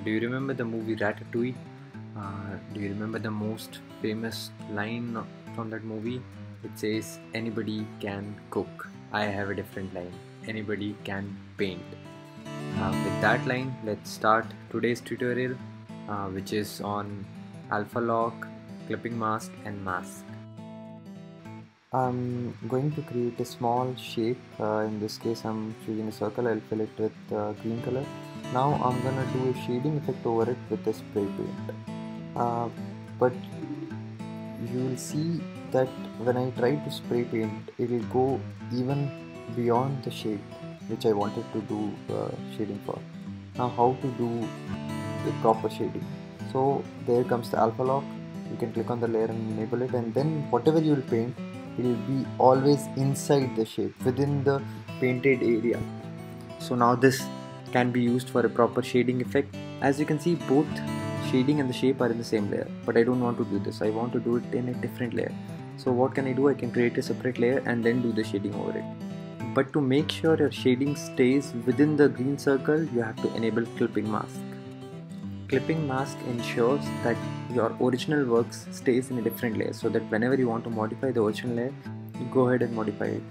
Do you remember the movie Ratatouille? Do you remember the most famous line from that movie? It says, "Anybody can cook." I have a different line. Anybody can paint. With that line, let's start today's tutorial, which is on Alpha Lock, clipping mask, and mask. I'm going to create a small shape. In this case, I'm choosing a circle. I'll fill it with green color. Now I'm gonna do a shading effect over it with a spray paint. But you will see that when I try to spray paint, it will go even beyond the shape which I wanted to do shading for. Now, how to do the proper shading? So there comes the alpha lock. You can click on the layer and enable it, and then whatever you will paint, it will be always inside the shape, within the painted area. So now this can be used for a proper shading effect. As you can see, both shading and the shape are in the same layer, but I don't want to do this. I want to do it in a different layer. So what can I do? I can create a separate layer and then do the shading over it. But to make sure your shading stays within the green circle, you have to enable clipping mask. Clipping mask ensures that your original works stays in a different layer, so that whenever you want to modify the original layer, you go ahead and modify it.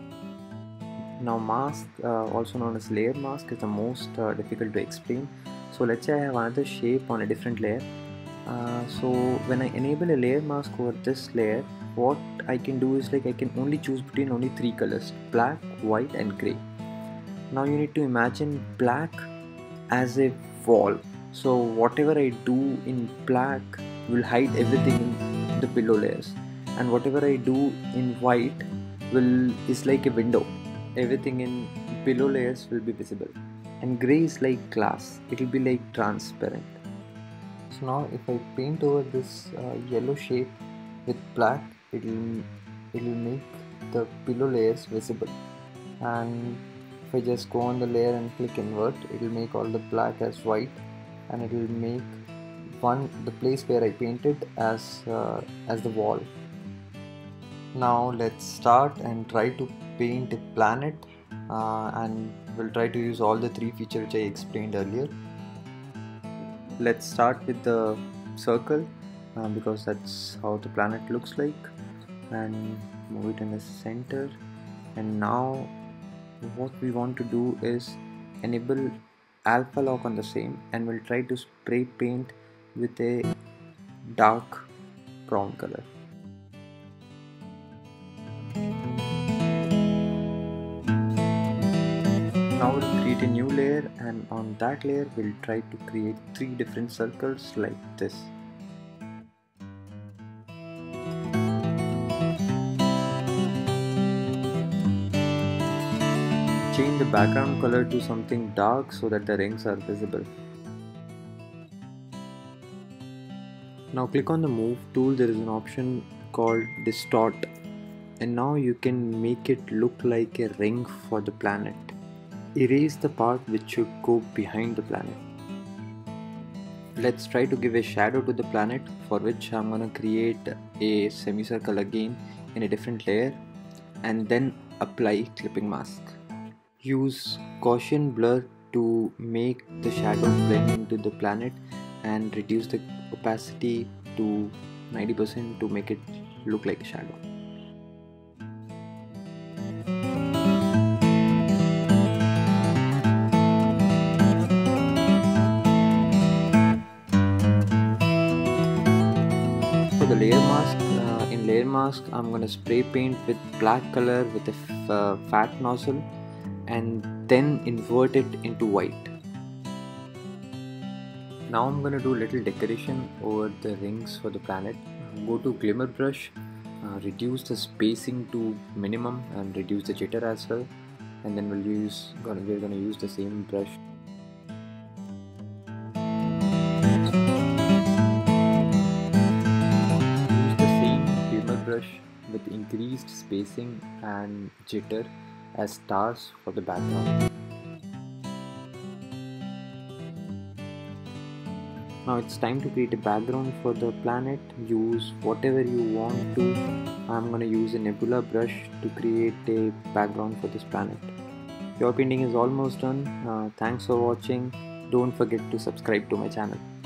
Now mask, also known as layer mask, is the most difficult to explain. So let's say I have another shape on a different layer. So when I enable a layer mask over this layer, what I can do is, like, I can only choose between only three colors: black, white and gray. Now you need to imagine black as a wall. So whatever I do in black will hide everything in the below layers, and whatever I do in white is like a window. Everything in below layers will be visible, and gray is like glass. It will be like transparent. So now if I paint over this yellow shape with black, it will make the below layers visible. And if I just go on the layer and click invert, it will make all the black as white, and it will make the place where I painted as the wall. Now let's start and try to paint a planet, and we'll try to use all the three features which I explained earlier. Let's start with the circle, because that's how the planet looks like, and move it in the center. And now what we want to do is enable alpha lock on the same, and we'll try to spray paint with a dark brown color. Now we'll create a new layer, and on that layer we'll try to create three different circles like this. Change the background color to something dark so that the rings are visible. Now click on the move tool. There is an option called distort, and now you can make it look like a ring for the planet. Erase the part which should go behind the planet. Let's try to give a shadow to the planet, for which I'm gonna create a semicircle again in a different layer, and then apply clipping mask. Use Gaussian blur to make the shadow blend into the planet, and reduce the opacity to 90% to make it look like a shadow. For the layer mask, in layer mask I'm going to spray paint with black color with a fat nozzle, and then invert it into white. Now I'm going to do a little decoration over the rings for the planet. Go to glimmer brush, reduce the spacing to minimum and reduce the jitter as well, and then we're going to use the same brush. Use the same glimmer brush with increased spacing and jitter as stars for the background. Now it's time to create a background for the planet. Use whatever you want to. I'm gonna use a nebula brush to create a background for this planet. Your painting is almost done. Thanks for watching. don't forget to subscribe to my channel.